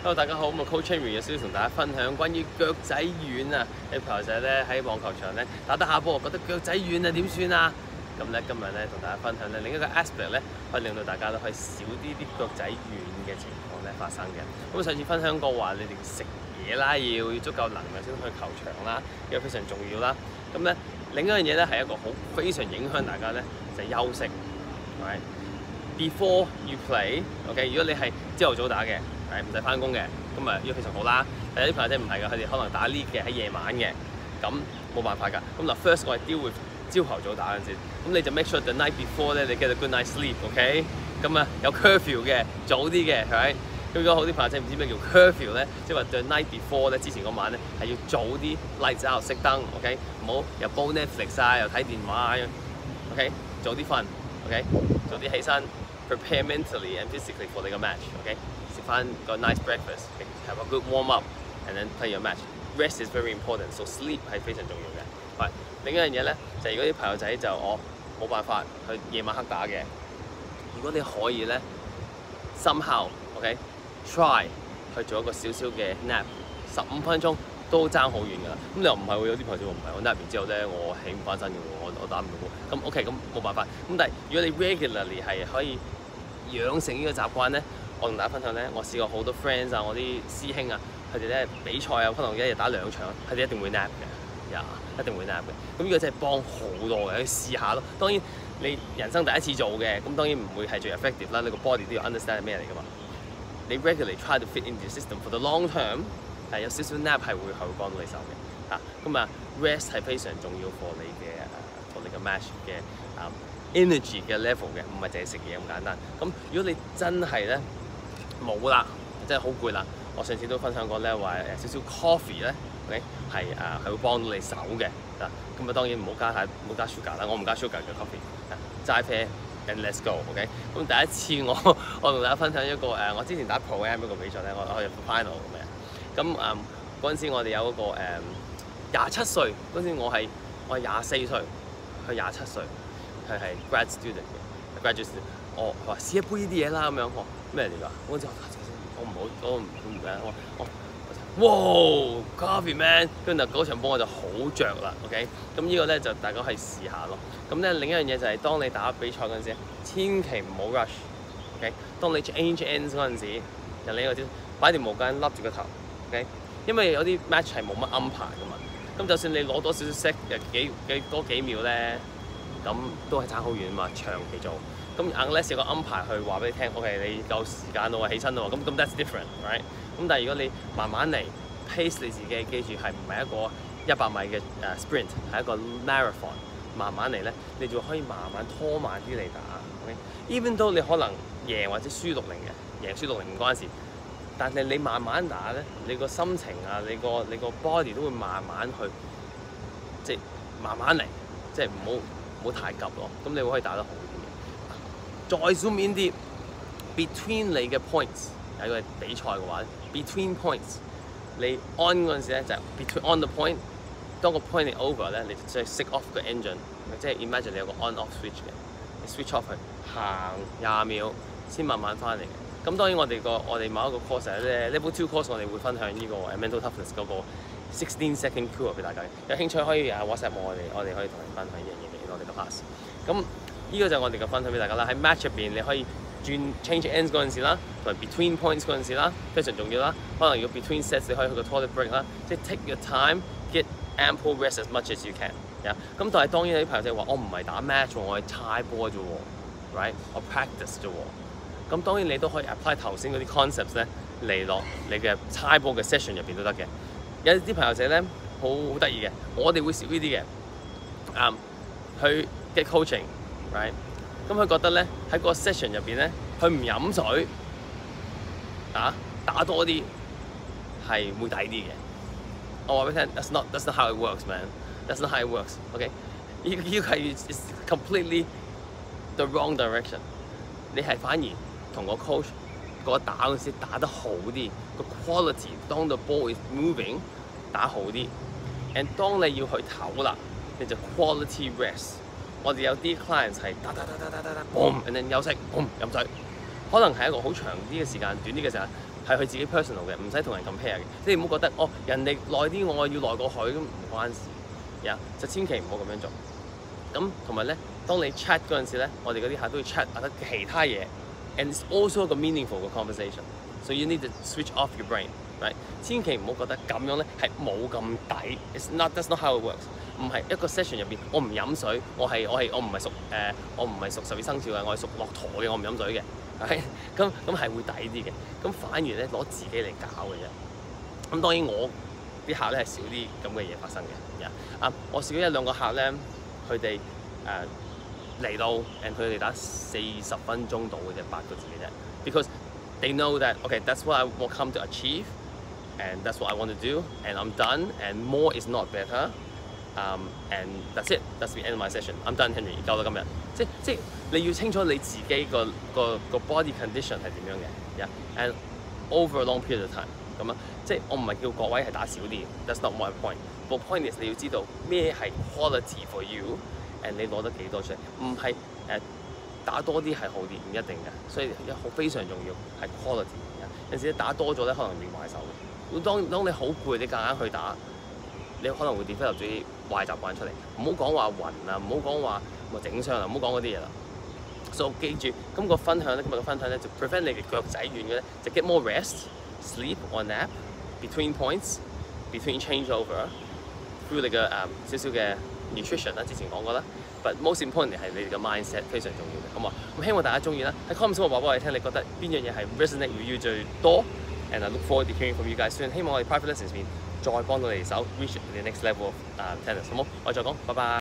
Hello， 大家好，咁啊 Coach Henry 有少少同大家分享關於腳仔軟啊，啲朋友仔咧喺網球場咧打得下波，覺得腳仔軟啊點算啊？咁咧今日咧同大家分享咧另一個 aspect 咧，可以令到大家都可以少啲腳仔軟嘅情況咧發生嘅。咁上次分享過話，你哋食嘢啦，要足夠能量先去球場啦，呢個非常重要啦。咁咧另一樣嘢咧係一個非常影響大家咧，就係休息。Before you play，OK， 如果你係朝頭早打嘅，唔使翻工嘅，咁啊呢個非常好啦。但有啲朋友仔唔係㗎，佢哋可能打 league 嘅喺夜晚嘅，咁冇辦法㗎。咁嗱 ，first 我係 deal with 朝頭早打嗰陣時，咁你就 make sure the night before 咧，你 get a good night sleep，OK？咁啊有 curfew 嘅，早啲嘅，係咪？咁如果好啲朋友仔唔知咩叫 curfew 咧，即係話 the night before 咧，之前嗰晚咧係要早啲 lights out 熄燈 ，OK？ 唔好又煲 Netflix 啊，又睇電話啊 ，OK？ 早啲瞓 ，OK？ 早啲起身 ，prepare mentally and physically for 你個 match，OK？ 食翻個 nice breakfast，have a good warm up，and then play your match。Rest is very important，so sleep 係非常重要嘅。另一樣嘢咧，就係如果啲朋友仔就冇辦法去夜晚黑打嘅，如果你可以咧 somehow，OK？Try 去做一個少少嘅 nap， 15分鐘都爭好遠㗎啦。咁你又唔係會有啲朋友話唔係，我 nap 完之後咧，我起唔翻身嘅喎，我打唔到喎。咁 OK， 咁冇辦法。咁但係如果你 regularly 係可以養成呢個習慣咧，我同大家分享咧，我試過好多 friends 啊，我啲師兄啊，佢哋咧比賽啊，可能一日打2場，佢哋一定會 nap 嘅，一定會 nap 嘅。咁呢個真係幫好多嘅，去試下咯。當然你人生第一次做嘅，咁當然唔會係最 effective 啦。你個 body 都要 understand 係咩嚟㗎嘛。你 regularly try to fit into the system for the long term， 係有少少 nap 係會幫到你手嘅。咁啊 rest 係非常重要 for 你嘅 match 嘅energy 嘅 level 嘅，唔係淨係食嘢咁簡單。咁如果你真係咧冇啦，真係好攰啦，我上次都分享過咧話少少 coffee 咧 ，OK 係會幫到你手嘅。咁啊當然唔好加 sugar 啦，我唔加 sugar 嘅 coffee， 齋啡 and let's go，OK。咁第一次我同大家分享一個我之前打 Pro Am 一個比賽咧，我入 final 咁樣。咁嗰陣時我哋有嗰個27歲，嗰陣時我係24歲，佢27歲。佢係 grad student 嘅 graduate student， 我話試一杯呢啲嘢啦咁樣，我咩嚟㗎？我就我唔記得，哇 coffee man， 跟住嗰場波我就好着啦 ，OK， 咁呢個咧就大家可以試下咯。咁咧另一樣嘢就係當你打比賽嗰陣時，千祈唔好 rush，OK， 當你 change ends 嗰陣時，就你嗰啲擺條毛巾笠住個頭 ，OK， 因為有啲 match 係冇乜安排㗎嘛。咁就算你攞多少少 set 多幾秒咧。咁都係爭好遠嘛，長期做。咁 unless 有個安排去話俾你聽 ，OK， 你夠時間咯，起身咯，咁 that's different，right？ 咁但係如果你慢慢嚟 pace 你自己，記住係唔係一個100米嘅sprint， 係一個 marathon， 慢慢嚟咧，你就可以慢慢拖慢啲嚟打。OK，even though 你可能贏或者輸6-0嘅，贏輸6-0唔關事，但係你慢慢打咧，你個心情啊，你個 body 都會慢慢去，即係慢慢嚟，即係唔好太急咯，咁你會可以打得好啲嘅。再 zoom in 啲 ，between 你嘅 points， 喺個比賽嘅話 ，between points， 你 on 嗰陣時咧就 between on the point， 當個 point 係 over 咧，你就即係 熄 off 個 engine， 即係 imagine 你有個 on off switch 嘅，你 switch off 去行20秒先慢慢翻嚟嘅。咁當然我哋某一個 course 咧 level 2 course 我哋會分享呢個 mental toughness 嗰個16 second cure 俾大家，有興趣可以WhatsApp 我哋可以同你分享呢樣嘢。我哋嘅 class， 咁呢個就係我哋嘅分享俾大家啦。喺 match 入邊，你可以轉 change ends 嗰陣時啦，同埋 between points 嗰陣時啦，非常重要啦。可能如果 between sets 你可以去個 toilet break 啦，即係 take your time，get ample rest as much as you can。咁但係當然有啲朋友就話我唔係打 match 喎，我係猜波啫喎 ，right？ 我 practice 啫喎。咁當然你都可以 apply 頭先嗰啲 concepts 咧嚟落你嘅猜波嘅 session 入邊都得嘅。有啲朋友仔咧好得意嘅，我哋會少呢啲嘅，去 get coaching，right？ 咁佢覺得咧喺個 session 入邊咧，佢唔飲水打多啲係會抵啲嘅。我話俾你聽 ，that's not how it works, man. That's not how it works. OK， 呢個係 completely the wrong direction。你係反而同個 coach 打嗰陣時打得好啲，個 quality 當the ball is moving 打好啲。and 當你要去唞啦。你就 quality rest。我哋有啲 clients 係打 boom，and then 休息 boom 飲水，可能係一個好長啲嘅時間，短啲嘅時間， 係佢自己 personal 嘅，唔使同人 compare 嘅。即係唔好覺得哦，人哋耐啲，我要耐過佢，咁唔關事。就千祈唔好咁樣做。咁同埋咧，當你 chat 嗰陣時咧，我哋嗰啲客都會 chat 得其他嘢 ，and it's also 一個 meaningful 嘅 conversation。So you need to switch off your brain，right？ 千祈唔好覺得咁樣咧係冇咁抵。That's not how it works。唔係一個 session 入邊，我唔飲水，我唔係屬12生肖嘅，我係屬駱駝嘅，我唔飲水嘅，咁係會抵啲嘅。咁反而咧攞自己嚟搞嘅啫。咁當然我啲客咧係少啲咁嘅嘢發生嘅。我試過1、2個客咧，佢哋嚟到佢哋打40分鐘到嘅啫，8個字嘅啫。Because they know that okay, that's what I will come to achieve, and that's what I want to do, and I'm done, and more is not better. And that's it. That's the end of my session. I'm done, Henry. 夠啦今日。即你要清楚你自己個 body condition 係點樣嘅。And over a long period of time 咁啊，即係我唔係叫各位係打少啲。That's not my point. The point is 你要知道咩係 quality for you，and 你攞得幾多出嚟，唔係打多啲係好啲，唔一定嘅。所以非常重要係 quality。有陣時打多咗咧，可能變壞手嘅。當你好攰，你夾硬去打。你可能會 develop 咗啲壞習慣出嚟，唔好講話暈啊，唔好講話整傷啊，唔好講嗰啲嘢啦。所以記住，今日嘅分享咧就 prevent 你嘅腳仔軟嘅咧，就 get more rest, sleep or nap between points, between changeover, through 你嘅少少嘅 nutrition 啦，之前講過啦。But most important 係你哋嘅 mindset 非常重要嘅，好嘛？咁希望大家中意啦。喺 comment 話俾我哋聽，你覺得邊樣嘢係 resonate with you 最多 ？And I look forward to hearing from you guys soon。希望我哋 private lessons 面再幫到你手 reach the next level of tennis，好冇？我哋再講，拜拜。